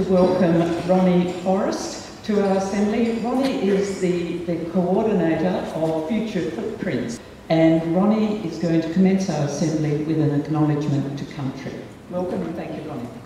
welcome Roni Forrest to our Assembly. Roni is the coordinator of Future Footprints, and Roni is going to commence our Assembly with an acknowledgement to country. Welcome and thank you, Roni.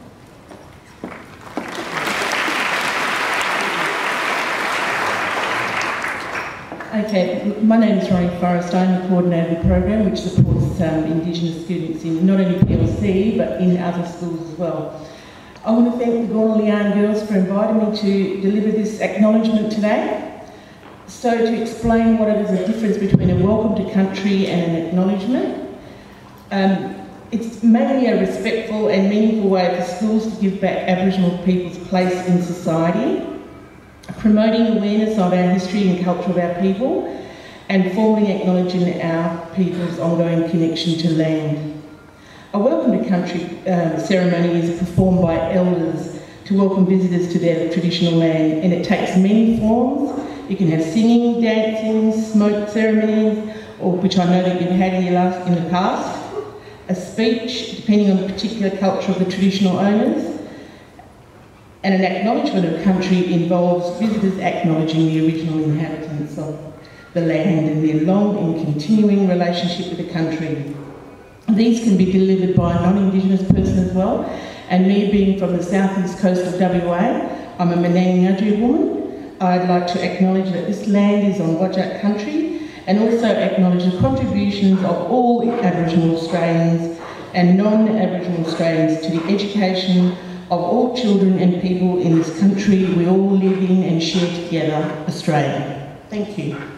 Okay, my name is Roni Forrest. I'm the coordinator of the program which supports Indigenous students in not only PLC but in other schools as well. I want to thank the Gorn girls for inviting me to deliver this acknowledgement today. So to explain what it is the difference between a welcome to country and an acknowledgement, it's mainly a respectful and meaningful way for schools to give back Aboriginal people's place in society, promoting awareness of our history and culture of our people, and formally acknowledging our people's ongoing connection to land. A welcome to country ceremony is performed by elders to welcome visitors to their traditional land, and it takes many forms. You can have singing, dancing, smoke ceremonies, or which I know that you've had in the past, a speech depending on the particular culture of the traditional owners, and an acknowledgement of country involves visitors acknowledging the original inhabitants of the land and their long and continuing relationship with the country. These can be delivered by a non-Indigenous person as well, and me being from the southeast coast of WA, I'm a Menangi woman. I'd like to acknowledge that this land is on Whadjuk country, and also acknowledge the contributions of all Aboriginal Australians and non-Aboriginal Australians to the education of all children and people in this country we all live in and share together, Australia. Thank you.